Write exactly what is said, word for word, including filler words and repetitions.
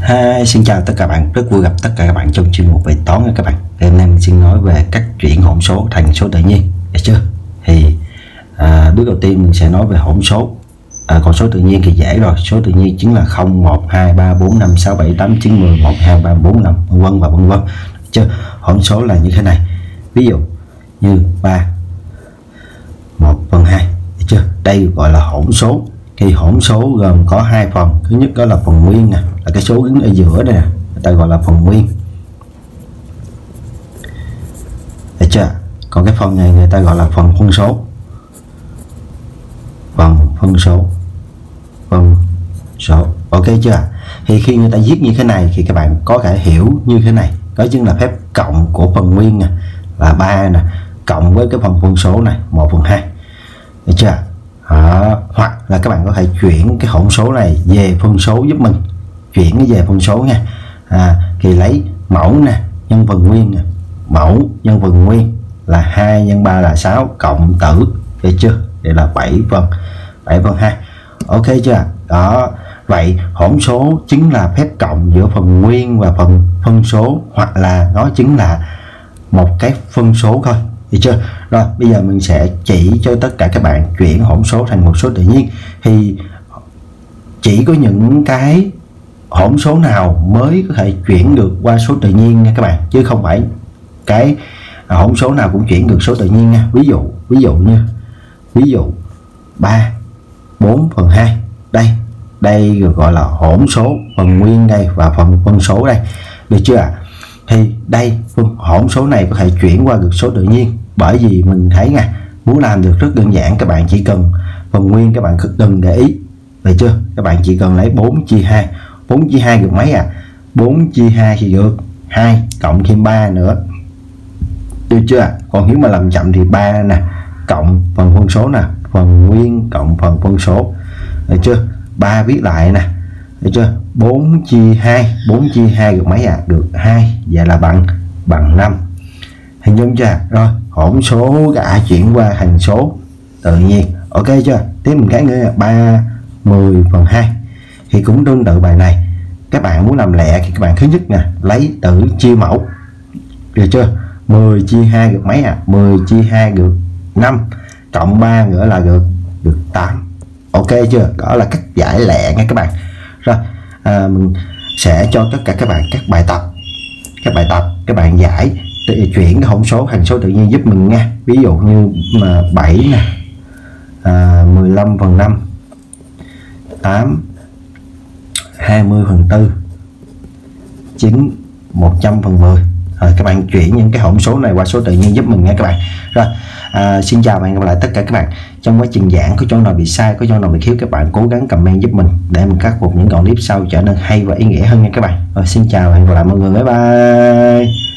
Hi, xin chào tất cả các bạn, rất vui gặp tất cả các bạn trong chuyên mục về toán nha các bạn. Hôm nay mình xin nói về cách chuyển hỗn số thành số tự nhiên, được chưa? Thì à, bước đầu tiên mình sẽ nói về hỗn số. À, còn số tự nhiên thì dễ rồi, số tự nhiên chính là không, một, hai, ba, bốn, năm, sáu, bảy, tám, chín, mười, một, hai, ba, bốn, năm, vân vân và vân vân. Chưa? Hỗn số là như thế này. Ví dụ như ba, một phần hai, được chưa? Đây gọi là hỗn số. Thì hỗn số gồm có hai phần. Thứ nhất đó là phần nguyên nè, là cái số đứng ở giữa đây nè, người ta gọi là phần nguyên, được chưa? Còn cái phần này người ta gọi là phần phân số. Phần phân số phân số ok chưa? Thì khi người ta viết như thế này thì các bạn có thể hiểu như thế này, đó chính là phép cộng của phần nguyên nè, là ba nè, cộng với cái phần phân số này, một phần hai, được chưa? Đó. Hoặc là các bạn có thể chuyển cái hỗn số này về phân số giúp mình, chuyển nó về phân số nha. À, thì lấy mẫu nè nhân phần nguyên nè, mẫu nhân phần nguyên là hai nhân ba là sáu, cộng tử, được chưa? Đây là bảy phần bảy phần hai, ok chưa? Đó, vậy hỗn số chính là phép cộng giữa phần nguyên và phần phân số, hoặc là nó chính là một cái phân số thôi, được chưa? Rồi bây giờ mình sẽ chỉ cho tất cả các bạn chuyển hỗn số thành một số tự nhiên. Thì chỉ có những cái hỗn số nào mới có thể chuyển được qua số tự nhiên nha các bạn, chứ không phải cái hỗn số nào cũng chuyển được số tự nhiên nha. Ví dụ ví dụ như ví dụ ba, bốn phần hai, đây đây được gọi là hỗn số, phần nguyên đây và phần phân số đây, được chưa ạ? Thì đây hỗn số này có thể chuyển qua được số tự nhiên, bởi vì mình thấy nha, muốn làm được rất đơn giản, các bạn chỉ cần phần nguyên các bạn đừng để ý, được chưa? Các bạn chỉ cần lấy bốn chia hai, bốn chia hai được mấy à? bốn chia hai thì được hai, cộng thêm ba nữa, được chưa? Còn nếu mà làm chậm thì ba nè, cộng phần phân số nè, phần nguyên cộng phần phân số, được chưa? ba viết lại nè, được chưa? bốn chia hai, bốn chia hai được mấy à? Được hai, vậy là bằng bằng năm. Hình dung chưa? Rồi hỗn số đã chuyển qua thành số tự nhiên, ok chưa? Tiếp mình cái nữa, ba, mười phần hai. Thì cũng tương tự bài này, các bạn muốn làm lẹ thì các bạn thứ nhất nè, lấy tử chia mẫu, được chưa? mười chia hai được mấy à? mười chia hai được năm, cộng ba nữa là được được tám, ok chưa? Đó là cách giải lẹ nha các bạn. Rồi à, mình sẽ cho tất cả các bạn các bài tập các bài tập các bạn giải chuyển cái hỗn số thành số tự nhiên giúp mình nha. Ví dụ như mà bảy nè, à, mười lăm phần năm, tám, hai mươi phần tư, chín, một trăm phần mười. Rồi các bạn chuyển những cái hỗn số này qua số tự nhiên giúp mình nha các bạn. Rồi à, xin chào và hẹn gặp lại tất cả các bạn. Trong quá trình giảng có chỗ nào bị sai, có chỗ nào bị thiếu, các bạn cố gắng comment giúp mình để mình khắc phục những đoạn clip sau trở nên hay và ý nghĩa hơn nha các bạn. Rồi xin chào và hẹn gặp lại mọi người, bye bye.